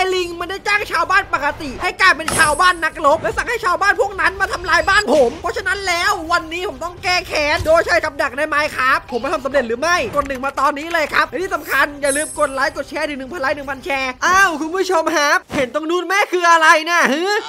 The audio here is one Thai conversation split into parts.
ลิงมันได้จ้างชาวบ้านปกติให้กลายเป็นชาวบ้านนักรบและสั่งให้ชาวบ้านพวกนั้นมาทำลายบ้านผมเพราะฉะนั้นแล้ววันนี้ผมต้องแก้แค้นโดยใช้กับดักในไมค์ครับผมมาทำสำเร็จหรือไม่กด1มาตอนนี้เลยครับและที่สำคัญอย่าลืมกดไลค์กดแชร์ถึง 1,000 ไลค์ 1,000 แชร์อ้าวคุณผู้ชมครับเห็นตรงนู้นแม่คืออะไรนะ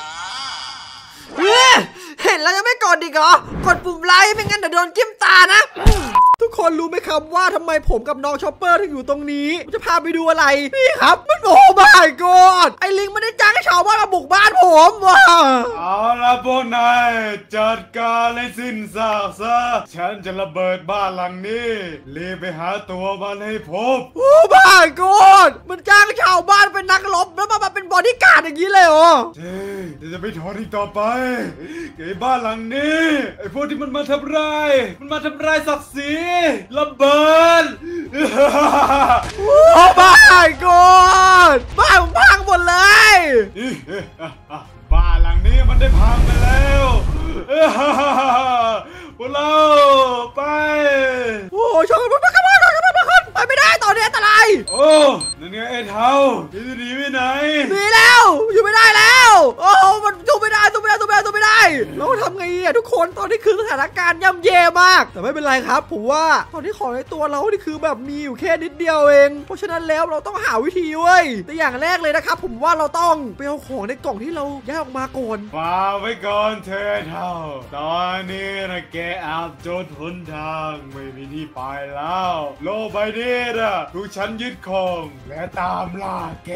เห็นแล้วยังไม่กดอีกเหรอกดปุ่มไลค์ไม่งั้นเดี๋ยวโดนจิ้มตานะทุกคนรู้ไหมครับว่าทำไมผมกับน้องชอปเปอร์ถึงอยู่ตรงนี้ผมจะพาไปดูอะไรนี่ครับมันโอ้ my god ไอ้ลิงไม่ได้จ้างให้ชาวบ้านมาบุกบ้านผมว้าเอาละพวกนายจัดการให้สิ้นซากซะฉันจะระเบิดบ้านหลังนี้รีบไปหาตัวมันให้พบโอ้ my god มันจ้างชาวบ้านเป็นนักรบแล้วมาเป็นบอดี้การ์ดอย่างนี้เลยเหรอเจ๊จะไม่ถอนอีกต่อไปไอ้บ้านหลังนี้ไอ้พวกที่มันมาทำร้ายศักดิ์ศรีระเบิดโอ้ my god บ้านผมพังหมดเลยบ้านหลังนี้มันได้พังไปแล้วพวกเราไปโอ้ชนไปไม่ได้ตอนนี้อันตรายโอ้นั่นไงไอ้เท้าจะหนีไปไหนหนีแล้วอยู่ไม่ได้แล้วโอ้มันสู้ไม่ได้แล้วทำไงอ่ะทุกคนตอนนี้คือสถานการณ์ย่ำแย่มากแต่ไม่เป็นไรครับผมว่าตอนนี้ของในตัวเรานี่คือแบบมีอยู่แค่นิดเดียวเองเพราะฉะนั้นแล้วเราต้องหาวิธีเว้ยแต่อย่างแรกเลยนะครับผมว่าเราต้องไปเอาของในกล่องที่เราย้ายออกมาก่อนฝากไว้ก่อนเธอเท้าตอนนี้นะแกอาบจนหนทางไม่มีที่ไปแล้วโลกใบนี้นะถูกฉันยึดครองและตามล่าแก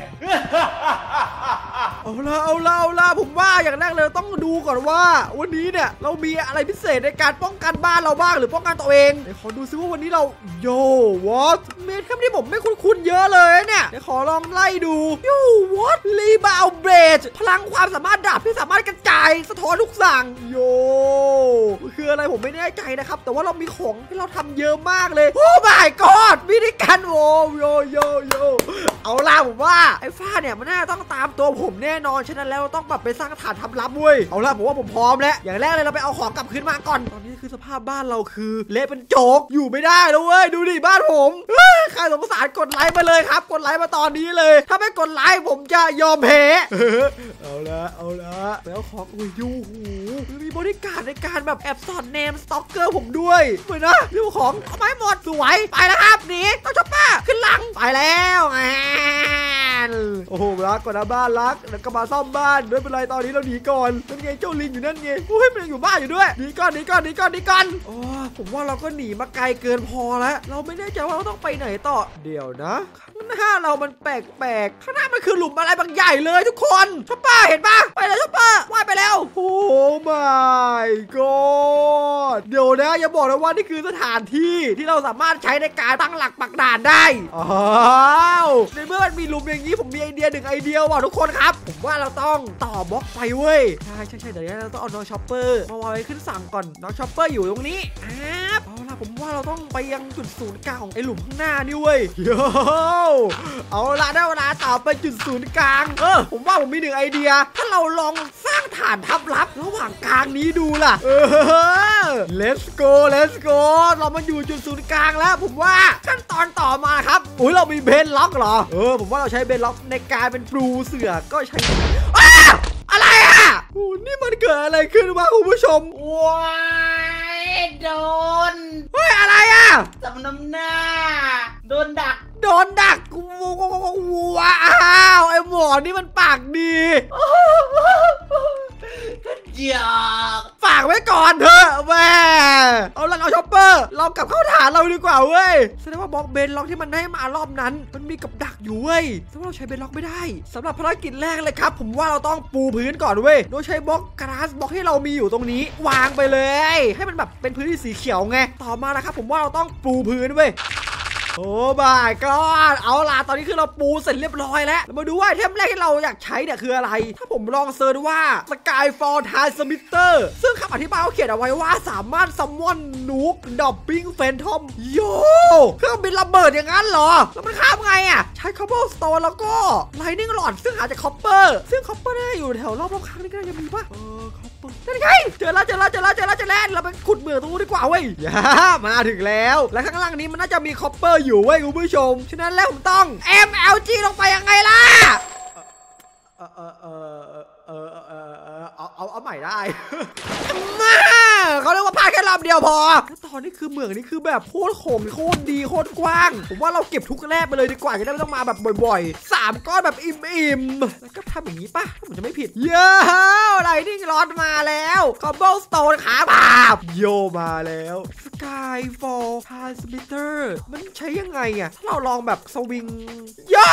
เอาละผมว่าอย่างแรกเลยต้องดูก่อนว่าวันนี้เนี่ยเรามีอะไรพิเศษในการป้องกันบ้านเราบ้างหรือป้องกันตัวเองเดี๋ยวขอดูซิว่าวันนี้เราโย่วอตเมทครับที่ผมไม่คุ้นเยอะเลยเนี่ยเดี๋ยวขอลองไล่ดูโย่วอตรีบาวเบรดพลังความสามารถดาบที่สามารถกระจายสะท้อนทุกสั่งโย่คืออะไรผมไม่แน่ใจนะครับแต่ว่าเรามีของที่เราทำเยอะมากเลยโอ้ my god วิธีการโยเอาล่ะผมว่าไอ้ฟ้าเนี่ยมันน่าต้องตามตัวผมแน่นอนฉะนั้นแล้วเราต้องแบบไปสร้างฐานทำลับเว้ยเอาล่ะผมว่าผมพร้อมแล้วอย่างแรกเลยเราไปเอาของกลับขึ้นมาก่อนตอนนี้คือสภาพบ้านเราคือเละเป็นโจกอยู่ไม่ได้แล้วเว้ยดูดิบ้านผมใครสงสารกดไลค์มาเลยครับกดไลค์มาตอนนี้เลยถ้าไม่กดไลค์ผมจะยอมแพ้เอาละไปเอาของอุ้ยยูหูมีบริการในการแบบแอบสอดเนมสต็อกเกอร์ผมด้วยเหมือนนะดูของเอาไม้หมดสวยไปแล้วครับหนีต้องชอบป้าขึ้นหลังไปแล้วโอ้โหรักก่อนนะบ้านรักแล้วก็มาซ่อมบ้านไม่เป็นไรตอนนี้เราหนีก่อนนั่นไงเจ้าลิงอยู่นั่นไงโอ้ยมันยังอยู่บ้านอยู่ด้วยหนีก่อนโอ้ผมว่าเราก็หนีมาไกลเกินพอแล้วเราไม่แน่ใจว่าเราต้องไปไหนต่อเดี๋ยวนะข้างหน้าเรามันแปลกข้างหน้ามันคือหลุมอะไรบางใหญ่เลยทุกคนชอบป้าเห็นปะไปเลยชอบป้าว่ายไปแล้วโอ้ my god เดี๋ยวนะอย่าบอกนะว่านี่คือสถานที่ที่เราสามารถใช้ในการตั้งหลักปักด่านได้ในเมื่อมันมีหลุมอย่างนี้ผมมีไอเดีย1 ไอเดียว่ะทุกคนครับผมว่าเราต้องต่อบล็อกไปเว้ยใช่เดี๋ยวเราต้องเอาน้องชอปเปอร์มาวางไว้ขึ้นสั่งก่อนน้องชอปเปอร์อยู่ตรงนี้เอาล่ะผมว่าเราต้องไปยังจุดศูนย์กลางของไอหลุมข้างหน้านี่เว้ยเอาล่ะได้เวลาต่อไปจุดศูนย์กลางผมว่าผมมี1 ไอเดียถ้าเราลองสร้างฐานทัพลับระหว่างกลางนี้ดูล่ะlet's go เรามาอยู่จุดศูนย์กลางแล้วผมว่าขั้นตอนต่อมาครับอุ้ยเรามีเบนล็อกเหรอผมว่าเราใช้เบนล็อกในการเป็นปูเสือก็ใช้อะไรอ่ะโอ้นี่มันเกิดอะไรขึ้นวะคุณผู้ชมว้ายโดนเฮ้ยอะไรอ่ะจำน้ำหน้าโดนดักว้าวไอหมอนี่มันปากดีฝากไว้ก่อนเถอะแม่เอาละเราชอปเปอร์เรากลับเข้าฐานเราดีกว่าเว้ยแสดงว่าบล็อกเบนล็อกที่มันให้มารอบนั้นมันมีกับดักอยู่เว้ยแสดงว่าเราใช้เบนล็อกไม่ได้สำหรับภารกิจแรกเลยครับผมว่าเราต้องปูพื้นก่อนเว้ยโดยใช้บล็อกกราสบล็อกที่เรามีอยู่ตรงนี้วางไปเลยให้มันแบบเป็นพื้นที่สีเขียวไงต่อมานะครับผมว่าเราต้องปูพื้นเว้ยโอ้ my god เอาล่ะตอนนี้คือเราปูเสร็จเรียบร้อยแล้วมาดูว่าไอเทมแรกที่เราอยากใช้เนี่ยคืออะไรถ้าผมลองเซิร์ชว่า Skyfall Transmitter ซึ่งคำอธิบายเขาเขียนเอาไว้ว่าสามารถซัมมอนนูกดอปปิ้งแฟนทอมโยเครื่องบินระเบิดอย่างนั้นเหรอแล้วมันข้ามไงอ่ะใช้คอปเปอร์สโตนแล้วก็ไลนิ่งหลอดซึ่งหาจากคอปเปอร์ซึ่งคอปเปอร์ได้อยู่แถวรอบข้างนี่ก็ยังมีป่ะคอปเปอร์นั่นไงเจอแล้วเราไปขุดเหมืองตรงนู้นดีกว่าเว้ยมาถึงแล้วและข้างล่างนี้มันน่าจะมีคอปเปอร์อยู่เว้ยคุณผู้ชมฉะนั้นแล้วผมต้อง MLG ลงไปยังไงล่ะเอาใหม่ได้ มาเขาเรียกว่าพลาดแค่รอบเดียวพอแล้วตอนนี้คือเหมืองนี่คือแบบโคตรโขงโคตรดีโคตรกว้างผมว่าเราเก็บทุกแร่ไปเลยดีกว่าจะได้ไม่ต้องมาแบบบ่อยๆ3ก้อนแบบอิ่มๆแล้วก็ทำอย่างนี้ป่ะถ้าผมจะไม่ผิดเย้อะไรนี่รอดมาแล้วคอมโบสโตนขาบาบโยมาแล้วสกายฟอลทาร์สมิเตอร์มันใช้ยังไงอะถ้าเราลองแบบสวิงโย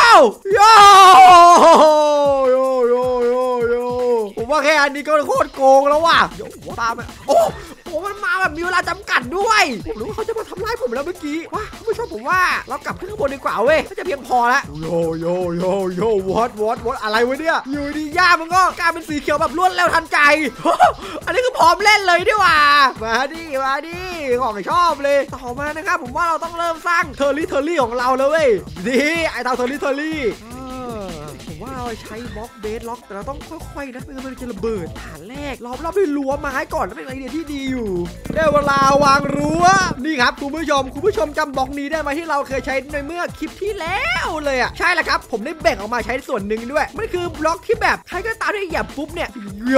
ผมว่าแค่อันนี้ก็โคตรโกงแล้วว่ะโยตามมาโอ้มันมาแบบมีเวลาจำกัดด้วยผมรู้ว่าเขาจะมาทำร้ายผมแล้วเมื่อกี้ว้าคุณผู้ชมผมว่าเรากลับขึ้นข้างบนดีกว่าเว้ยน่าจะเพียงพอแล้วโยวอตอะไรวะเนี่ยอยู่ดีหญ้ามันก็กลายเป็นสีเขียวแบบรวดเร็วทันใจ อันนี้คือพร้อมเล่นเลยดีกว่ามาดิของชอบเลยต่อมานะครับผมว่าเราต้องเริ่มสร้างเทอร์รี่ของเราแล้วเว้ยดีไอเตาเทอร์รี่ผมว่าเราใช้บล็อกเบสล็อกแต่เราต้องค่อยๆนะไม่งั้นมันจะระเบิดฐานแรกรอบด้วยรั้วไม้ก่อนแล้วเป็นไอเดียที่ดีอยู่ได้เวลาวางรั้วนี่ครับคุณผู้ชมจำบล็อกนี้ได้ไหมที่เราเคยใช้ในเมื่อคลิปที่แล้วเลยอ่ะใช่แล้วครับผมได้แบ่งออกมาใช้ส่วนหนึ่งด้วยมันคือบล็อกที่แบบใครก็ตามที่เหยียบปุ๊บเนี่ยโย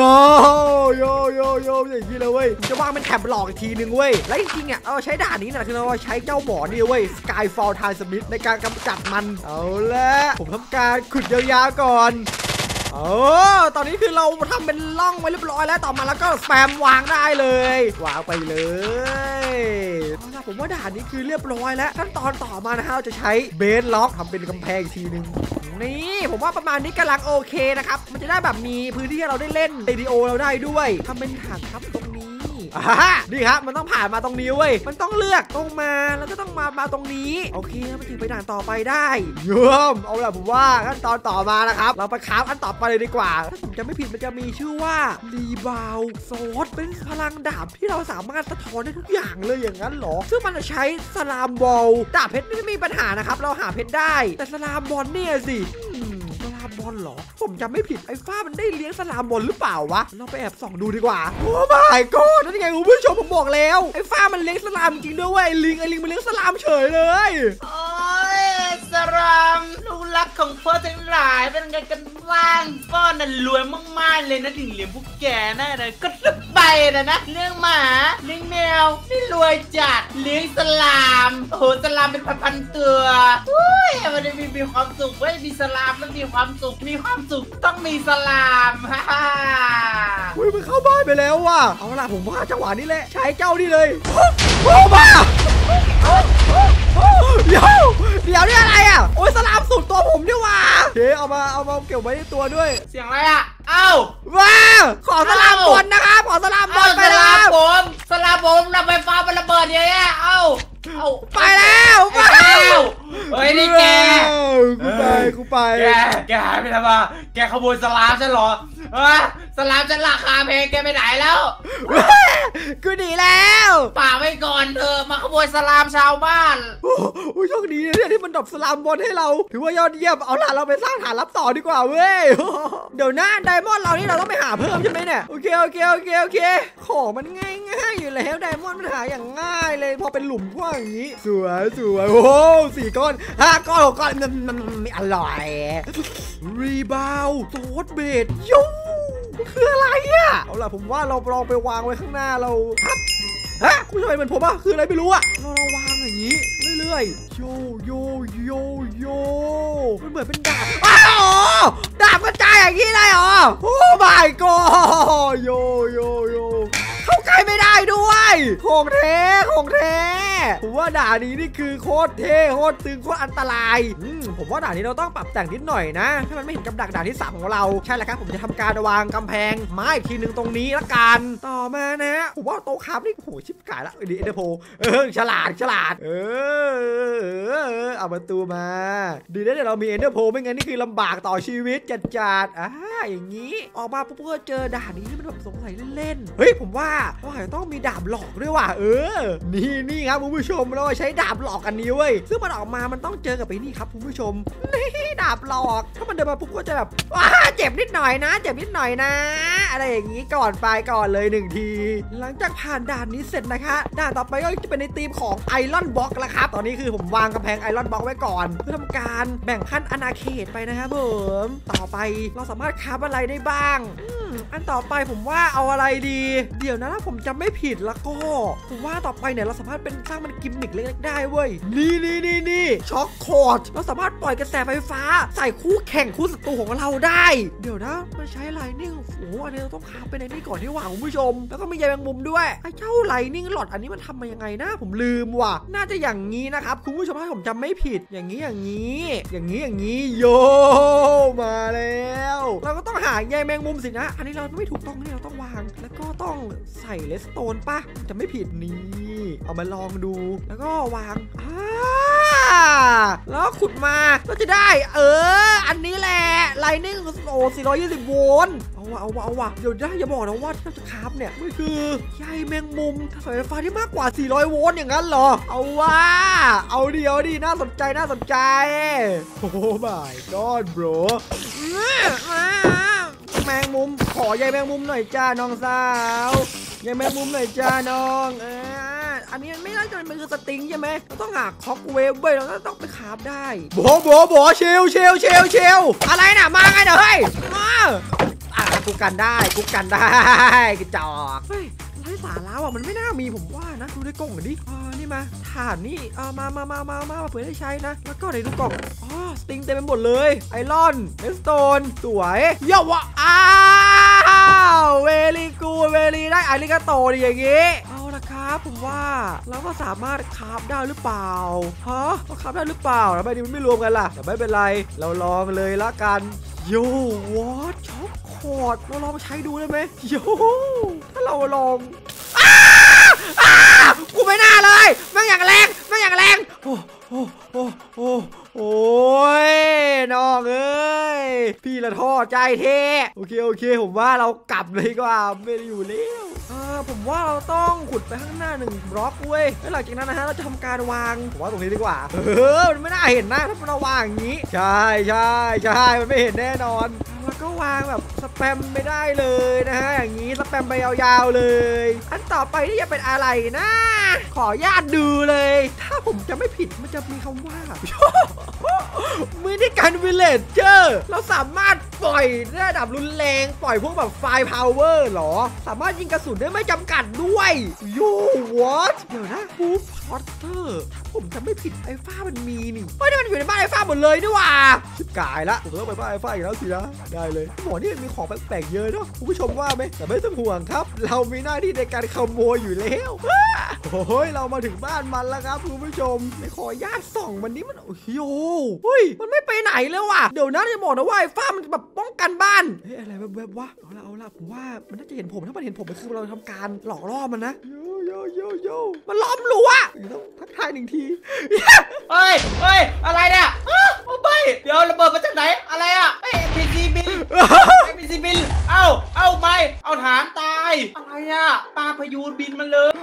อย่างนี้เลยเว้ยจะวางเป็นแถบหลอกอีกทีนึงเว้ยและจริงๆอ่ะเราใช้ด่านนี้นะคือเราใช้เจ้าหมอนี่เว้ย Skyfall Transmit ในการกำจัดมันเอาละผมทำการขุดยาวๆก่อนตอนนี้คือเราทำเป็นร่องไว้เรียบร้อยแล้วต่อมาแล้วก็สแปมวางได้เลยวางไปเลยผมว่าด่านนี้คือเรียบร้อยแล้วขั้นตอนต่อมานะฮะเราจะใช้เบสล็อกทำเป็นกำแพงอีกทีนึงนี่ผมว่าประมาณนี้กำลังโอเคนะครับมันจะได้แบบมีพื้นที่ให้เราได้เล่นเรดิโอเราได้ด้วยทำเป็นฐานทับตรงนี้นี่ครับมันต้องผ่านมาตรงนี้เว้ยมันต้องเลือกตรงมาแล้วก็ต้องมาตรงนี้โอเคมันถึงไปด่านต่อไปได้เยี่ยมเอาล่ะผมว่าขั้นตอนต่อมานะครับเราไปคราฟอันต่อไปเลยดีกว่าถ้าผมจะไม่ผิดมันจะมีชื่อว่ารีบาวโซดเป็นพลังดาบที่เราสามารถสะท้อนได้ทุกอย่างเลยอย่างนั้นหรอซึ่งมันจะใช้สลามบอลดาบเพชรไม่มีปัญหานะครับเราหาเพชรได้แต่สลามบอลเนี่ยสิสลามบอลเหรอผมจำไม่ผิดไอ้ฟ้ามันได้เลี้ยงสลามบอลหรือเปล่าวะเราไปแอบส่องดูดีกว่าโอ้ my god นั่นยังไงคุณผู้ชมผมบอกแล้วไอ้ฟ้ามันเลี้ยงสลามจริงด้วยไอ้ลิงมันเลี้ยงสลามเฉยเลยโอ้ยสลามลูกรักของพ่อทั้งหลายเป็นไงกันบ้างพ่อน่ะรวยมากๆเลยนะถึงเลี้ยงพวกแกน่ะนะก็สบายนะเลี้ยงหมาเลี้ยงแมวนี่รวยจัดเลี้ยงสลามโอ้โหสลามเป็นพันๆตัวมันจะมีความสุขเว้ยมีสลามมันมีความสุขต้องมีสลามฮ่ามันเข้าบ้านไปแล้วว่ะเอาล่ะผมว่าจังหวะนี้แหละใช้เจ้านี่เลยโอ้มาเดี๋ยวนี่อะไรอ่ะโอ้ยสลามสุดตัวผมนี่ว่ะเฮ้เอามาเก็บไว้ในตัวด้วยเสียงอะไรอ่ะเอ้าว้าขอสลามบอลนะครับขอสลามบอลไปแล้วสลามผมระเบิดฟ้ามันระเบิดเยอะเอ้าไปแล้วเฮ้ยนี่แกกูไปแกหายไปทำไมแกขโมยสลามฉันเหรอสลามฉันราคาแพงแกไปไหนแล้วกูหนีแล้วป่าไว้ก่อนเธอมาขโมยสลามชาวบ้านโอ้ยโชคดีเนี่ยที่มันดรอปสลามบอลให้เราถือว่ายอดเยี่ยมเอาล่ะเราไปสร้างฐานรับต่อดีกว่าเว้ยเดี๋ยวนะไดมอนด์เรานี่เราต้องไปหาเพิ่มใช่ไหมเนี่ยโอเคของมันง่ายอยู่แล้วไดมอนด์มันหาอย่างง่ายเลยพอเป็นหลุมกว้างอย่างนี้สวยโอ้4 ก้อน5 ก้อน6 ก้อนมันไม่อร่อยรีบาวโซดเบดยูคืออะไรอ่ะเอาล่ะผมว่าเราลองไปวางไว้ข้างหน้าเราคุณทำไมเหมือนผมอ่ะคืออะไรไม่รู้อ่ะเราวางอย่างนี้เรื่อยๆโยมันเหมือนเป็นดาบดาบกระจายอย่างนี้เลยเหรอโอ้ my god โยเข้าใกล้ไม่ได้ด้วยของแท้ผมว่าด่านนี้นี่คือโคตรเท่โคตรตึงโคตรอันตรายผมว่าด่านนี้เราต้องปรับแต่งนิดหน่อยนะให้มันไม่เห็นกับดักด่านที่3ของเราใช่แล้วครับผมจะทำการวางกำแพงไม้อีกทีนึงตรงนี้ละกันต่อมานะผมว่าโต๊ะครับนี่โหชิบขายละดีเอเดโพฉลาดเอาประตูมาดีนะเดี๋ยวเรามีเอเดอร์โพไม่งั้นนี่คือลำบากต่อชีวิตจัดอย่างนี้ออกมาปุ๊บก็เจอด่านนี้ที่มันแบบสงสัยเล่นๆเฮ้ยผมว่าต้องมีดาบหลออกด้วยว่ะนี่ครับคุณผู้ชมเราใช้ดาบหลอกอันนี้เว้ยซึ่งมันออกมามันต้องเจอกับไอ้นี่ครับคุณผู้ชมนี่ดาบหลอกถ้ามันเดินมาปุ๊บก็จะแบบเจ็บนิดหน่อยนะเจ็บนิดหน่อยนะอะไรอย่างนี้ก่อนไปก่อนเลย1 ทีหลังจากผ่านด่านนี้เสร็จนะคะด่านต่อไปก็จะเป็นในธีมของไอรอนบล็อกแล้วครับตอนนี้คือผมวางกำแพงไอรอนบล็อกไว้ก่อนเพื่อทำการแบ่งขั้นอาณาเขตไปนะครับผมต่อไปเราสามารถคราฟอะไรได้บ้างอันต่อไปผมว่าเอาอะไรดีเดี๋ยวนะถ้าผมจำไม่ผิดแล้วก็ผมว่าต่อไปเนี่ยเราสามารถเป็นสร้างมันกิมมิคเล็กๆได้เว้ยนี่ช็อคคอร์ดเราสามารถปล่อยกระแสไฟฟ้าใส่คู่แข่งคู่ศัตรูของเราได้เดี๋ยวนะมันใช้ไลนิ่งอันนี้เราต้องคราฟไปในนี้ก่อนที่ว่าคุณผู้ชมแล้วก็มีใยแมงมุมด้วยไอ้เจ้าไลนิ่งหลอดอันนี้มันทำมายังไงนะผมลืมว่ะน่าจะอย่างนี้นะครับคุณผู้ชมถ้าผมจำไม่ผิดอย่างนี้โยมาแล้วเราก็ต้องหาใยแมงมุมสินะอันนี้เราไม่ถูกต้องนี่เราต้องวางแล้วก็ต้องใส่เลสโตนป่ะจะไม่ผิดนี่เอามาลองดูแล้วก็วางแล้วขุดมาก็จะได้อันนี้แหละไลนิ่ง420 โวลต์เอาว่ะเดี๋ยวได้อย่าบอกนะว่าที่เราจะคราฟเนี่ยมันคือใยแมงมุมสายไฟฟ้าที่มากกว่า400 โวลต์อย่างนั้นเหรอเอาว่าเอาดีน่าสนใจโอ้ my god bro แมงมุมขอใยแมงมุมหน่อยจ้าน้องสาวใยแมงมุมหน่อยจ้าน้องอันนี้ไม่ได้จนมันคือสติงใช่ไหมเราต้องหาคอกเวฟเว้ยเราต้องไปคราฟได้โบเชลอะไรน่ะมาไงเดี๋ยวเฮ้ยกูกันได้กระจอกเฮ้ยไร้สาระว่ะมันไม่น่ามีผมว่านะดูในกล่องหน่อยดินี่มาถ่านนี่มาเผื่อได้ใช้นะแล้วก็ในดูกล่องสติงเต็มไปหมดเลยไอรอนเอสโตนสวยเยาวะเวลีกูเวลีได้อาริกาโตดิอย่างงี้เอาละครับผมว่าเราก็สามารถคราฟได้หรือเปล่าเราคราฟได้หรือเปล่าทำไมมันไม่รวมกันล่ะแต่ไม่เป็นไรเราลองเลยละกันโย่วอทช็อกโคตรเราลองใช้ดูได้ไหมโย่ถ้าเราลองกูไม่น่าเลยแม่งอย่างแรงโอ้ยน้องเอ้ยพี่ละท่อใจเทโอเคผมว่าเรากลับเลยกว่าไม่ได้อยู่แล้วผมว่าเราต้องขุดไปข้างหน้า1 บล็อกเว้ยแล้วหลังจากนั้นนะฮะเราจะทำการวางผมว่าตรงนี้ดีกว่ามันไม่น่าเห็นนะถ้าเราวางอย่างนี้ใช่มันไม่เห็นแน่นอนแล้วก็วางแบบสแปมไม่ได้เลยนะฮะอย่างนี้สแปมไปยาวๆเลยอันต่อไปที่จะเป็นอะไรนะขอญาตดูเลยถ้าผมจะไม่ผิดมันจะมีคำว่ามือที่การวิลเลจเจอร์เราสามารถปล่อยระดับรุนแรงปล่อยพวกแบบไฟพาวเวอร์หรอสามารถยิงกระสุนได้ไม่จำกัดด้วยโย่วอทเดี๋ยวนะบูฟช็อตเตอร์ผมจะไม่ผิดไอ้ฟ้ามันมีนี่เฮ้ยนี่มันอยู่ในบ้านไอ้ฟ้าหมดเลยด้วยว่ะชิบกายละผมต้องไปบ้านไอ้ฟ้าอีกแล้วสินะได้เลยหมอนี่มีของแปลกๆเยอะเนาะคุณผู้ชมว่าไหมแต่ไม่ต้องห่วงครับเรามีหน้าที่ในการขโมยอยู่แล้วโอ้ยเรามาถึงบ้านมันแล้วครับคุณผู้ชมไม่ขอญาตส่องมันนี้มันโอ้โหเฮ้ยมันไม่ไปไหนเลยว่ะเดี๋ยวนะจะบอกนะว่าไอ้ฟ้ามันแบบป้องกันบ้านเฮ้ยอะไรแบบวะเอาละผมว่ามันน่าจะเห็นผมถ้ามันเห็นผมมันคือเราทำการหลอกล่อมันนะโยมันล้อมรั้วต้องทักทาย1 ทีเฮ้ยอะไรเนี่ยโอ้ยเดี๋ยวระเบิดมาจากไหนอะไรอ่ะNPC บินเอาไม่เอาฐานตายอะไรอ่ะปลาพยูนบินมาเลย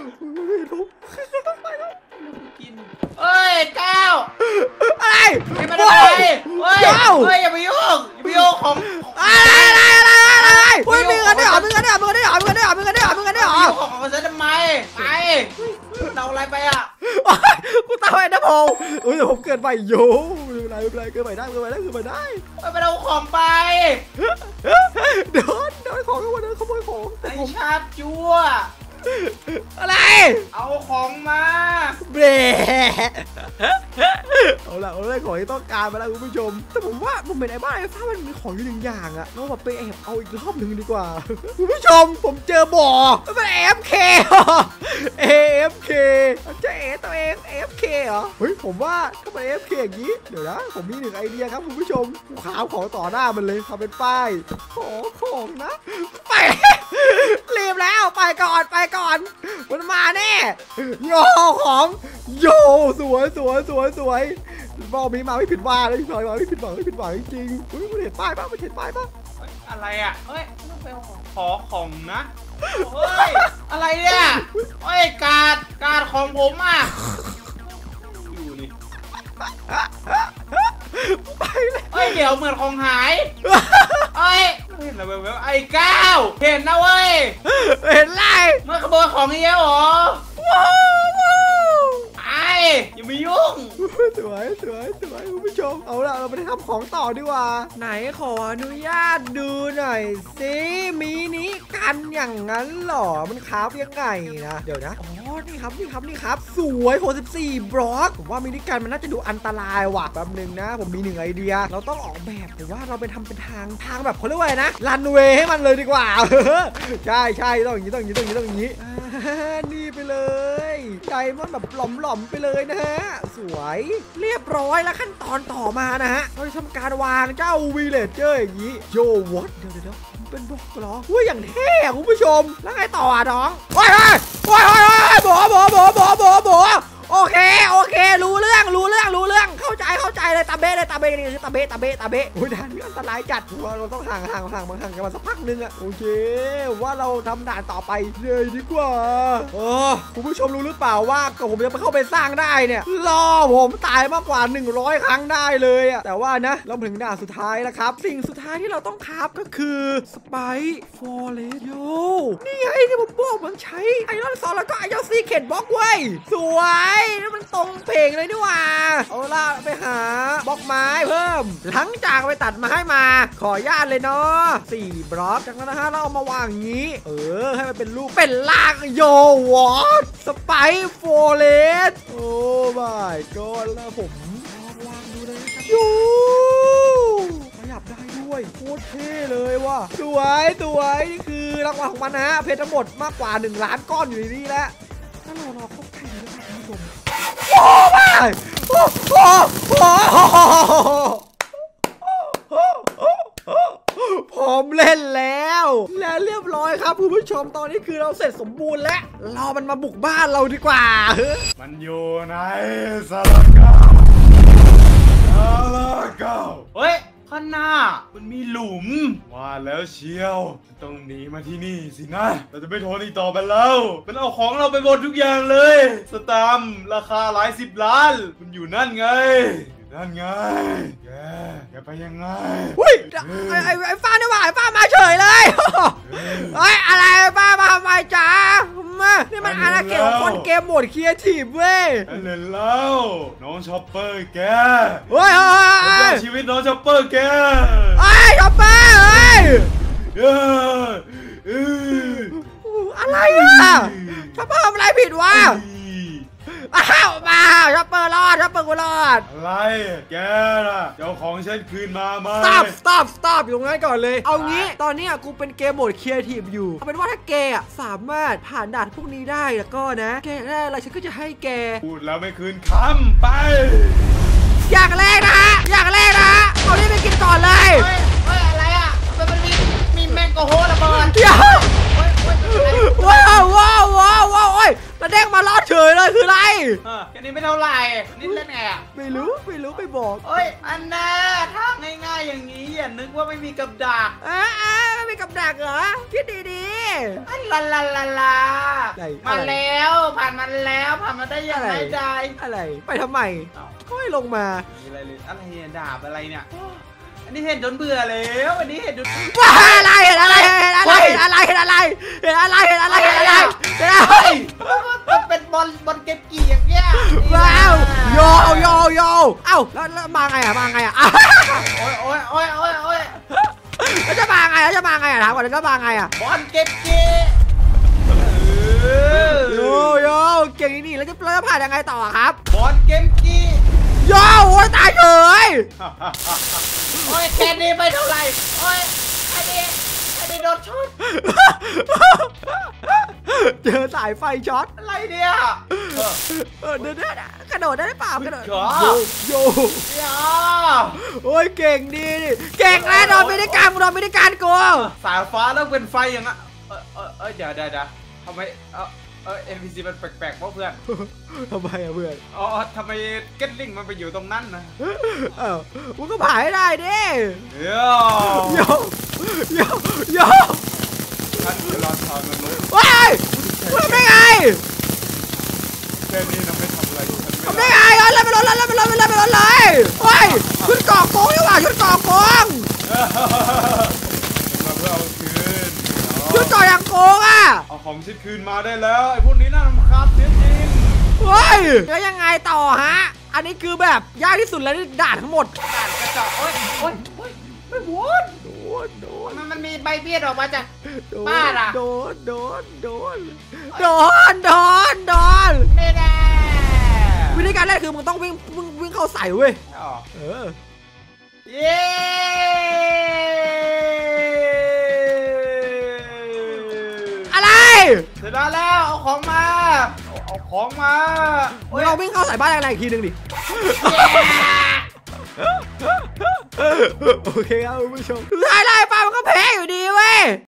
กินแก้วอะไรไม่มาได้อย่าไปยุ่งของอะไรเฮ้ยมีเงินได้หรอของฉันทำไมไปเราอะไรไปอ่ะกูตายนะพงแต่ผมเกินไปโย่ไม่เป็นไรเกินไปได้ไปเอาของไปโดนของขโมยของไอ้ชาบจั่วอะไรเอาของมาเบรเอาละเราได้ของที่ต้องการมาแล้วคุณผู้ชมแต่ผมว่าผมเป็นไอ้บ้าไอ้ฟ้ามันมีของอยู่1 อย่างอะเราแบบไปแอบเอาอีกรอบนึงดีกว่าคุณผู้ชมผมเจอบ่อมันเป็น AFK จะตัวเอง AFK เหรอเฮ้ยผมว่าถ้าเป็น AFK อย่างนี้เดี๋ยวนะผมมี1 ไอเดียครับคุณผู้ชมกูขาวของต่อหน้ามันเลยทำเป็นป้ายของนะไปรีบแล้วไปก่อนมันมาแน่โยของโยสวยบอลมีมาไม่ผิดว่าเลยพี่พลอยมาไม่ผิดหวังจริงๆมันเห็นป้ายป่ะอะไรอ่ะเฮ้ยต้องไปขอของนะเฮ้ยอะไรเนี่ยเฮ้ยการ์ดของผมอ่ะอยู่นี่ไปเลยเฮ้ยเดี๋ยวเหมือนของหายเฮ้ยเห็นอะไรแบบไอ้ก้าวเห็นนะเว้ยเห็นไรเมื่อขโมยของเยอะเหรอไอ้อย่ามายุ่งสวยคุณผู้ชมเอาล่ะเราไปทำของต่อดีกว่าไหนขออนุญาตดูหน่อยสิมีนี้กันอย่างนั้นหรอมันคราฟยังไงนะเดี๋ยวนะอ๋อนี่ครับสวย64บล็อกผมว่ามินิกันมันน่าจะดูอันตรายว่ะแป๊บนึงนะผมมี1ไอเดียเราต้องออกแบบหรือว่าเราไปทำเป็นทางแบบเขาเรียกว่าไงนะรันเวย์ให้มันเลยดีกว่า ใช่ต้องอย่างนี้นี่ไปเลยใจมันแบบหล่อมไปเลยนะฮะสวยเรียบร้อยแล้วขั้นตอนต่อมานะฮะเราจะทำการวางเจ้าวีเลเจอร์อย่างนี้โยวอตเดี๋ยวเป็นบล็อกเหรออุ้ยอย่างเท่คุณผู้ชมแล้วไงต่อน้องโอ้ยโบโอเครู้เรื่องเข้าใจเลยตาเบ้นี่คือตาเบ้โอ้ยด่านนี้อันตรายจัดเราต้องห่างกันมาสักพักนึงอะโอเคว่าเราทำด่านต่อไปเลยดีกว่าคุณผู้ชมรู้หรือเปล่าว่าก่อนผมจะเข้าไปสร้างได้เนี่ยรอผมตายมากกว่า100ครั้งได้เลยอะแต่ว่านะเราถึงด่านสุดท้ายแล้วครับสิ่งสุดท้ายที่เราต้องคราฟก็คือสไปซ์ฟอเรสต์โยนี่ไงที่ผมบอกมันใช้ไอรอนซอลแล้วก็ไอรอนซีเข็ดบล็อกเว้ยสวยแล้วมันตรงเพลงเลยนี่หว่าเอาล่ะไปหาบล็อกไม้เพิ่มหลังจากไปตัดไม้มาขออนุญาตเลยเนาะ4บล็อกจากนั้นนะฮะเราเอามาวางอย่างนี้ให้มันเป็นรูปเป็นลากโยวอตสไปซ์ฟอเรสต์โอ้my god แล้วผมวางดูเลยนะครับยูขยับได้ด้วยโคตรเท่เลยว่ะสวยนี่คือรางวัลของมันนะฮะเพชรทั้งหมดมากกว่า1ล้านก้อนอยู่ในนี้แล้วถ้าเรารอครบแค่นี้นะครับคุณผู้ชมโอ้ยพร้อมเล่นแล้วและเรียบร้อยครับคุณผู้ชมตอนนี้คือเราเสร็จสมบูรณ์แล้วรอมันมาบุกบ้านเราดีกว่ามันอยู่ในซาลาเกาเฮ้ยข้างหน้ามันมีหลุมว่าแล้วเชียวต้องหนีมาที่นี่สินะเราจะไม่ทนอีกต่อไปแล้วมันเอาของเราไปหมดทุกอย่างเลยสแตมป์ราคาหลาย10 ล้านมันอยู่นั่นไงแกไปยังไงอุ้ยไอ้ฟ้าเนี่ยว่าไอ้ฟ้ามาเฉยเลยเฮ้ยอะไรฟ้ามาทำไมจ๊ะนี่มันอาณาเขตของคนเกมโหมดครีเอทีฟเว้ยเล่นแล้วน้องช็อปเปอร์แกเฮ้ยชีวิตน้องช็อปเปอร์แกช็อปเปอร์อะไรอ่ะช็อปเปอร์ทำอะไรผิดวะมาช็อปเปอร์รอดกูรอดอะไรแกน่ะเจ้าของฉันคืนมาไหม stop อยู่ตรงนั้นก่อนเลยเอางี้ตอนนี้กูเป็นเกมโหมดครีเอทีฟอยู่เอาเป็นว่าถ้าแกสามารถผ่านด่านพวกนี้ได้แล้วก็นะแกได้อะไรฉันก็จะให้แกพูดแล้วไม่คืนคำไปอย่างแรกนะเอานี่ไปกินก่อนเลยเฮ้ยอะไรอ่ะมันมีแมงกะโฮระเบิดว้าวแล้วเด้งมารอดเฉยเลยคืออะไรแค่นี้ไม่เท่าไหร่นี่เล่นไงอ่ะไม่รู้ไปบอกอันน่ะถ้าง่ายๆอย่างนี้อย่านึกว่าไม่มีกับดักไม่มีกับดักเหรอคิดดีลามาแล้วผ่านมาได้ยังไงได้อะไรไปทำไมก็ให้ลงมาอะไรเลยอะไรเนี่ยดาบอะไรเนี่ยอันนี้เห็นจนเบื่อแล้วอันนี้เห็นจนอะไรมันเป็นบอลเก็บกี่อย่างเงี้ยว้าวโยเอ้าแล้วมาไงอะโอ้ยแล้วจะมาไงถามก่อนแล้วจะมาไงอะบอลเก็บกี่โยเก่งนี่แล้วจะผ่านยังไงต่อครับบอลเก็บกี่โยตายเลยแค่นี้ไม่เท่าไหร่ไอ้นี่โดนช็อตเจอสายไฟช็อตอะไรเนี่ยเดินกระโดดได้เปล่ากระโดดโยโอ้ยเก่งดีเก่งแล้วนอนไม่ได้การกูสายฟ้าแล้วเป็นไฟอย่างอ่ะเดี๋ยวทำไมNPC มันแปลกๆเพราะเพื่อนทำไมอะเพื่อนทำไมเก็ตลิงมันไปอยู่ตรงนั้นนะมึงก็ผ่านให้ได้ดิโยทางนรกว้ายทำได้ไงแค่นี้นะไม่ทำอะไรฉันทำได้ไงเลยไปรถเลยเฮ้ยขึ้นเกาะโกงดีกว่าขึ้นเกาะโกงมาเพื่อเอาคืนขึ้นเกาะอย่างโกงอ่ะเอาของชิ้นคืนมาได้แล้วไอ้พวกนี้น่ารำคาญเสียจริงเฮ้ยแล้วยังไงต่อฮะอันนี้คือแบบยากที่สุดแล้วด่านทั้งหมดด่านกระจอกโอ๊ยไม่พูดโดนมันมีใบเบี้ยออกมาจากบ้านอ่ะโดนไม่ได้วิธีการแรกคือมึงต้องวิ่งเข้าใส่เว้ยอ๋อเย้อะไรเสร็จแล้วเอาของมาเอาของมามึงเราวิ่งเข้าใส่บ้านอะไรอีกทีหนึ่งดิโอเคครับคุณผู้ชมสุดท้ายไล่ไปมันก็แพ้อยู่ดีเว้ย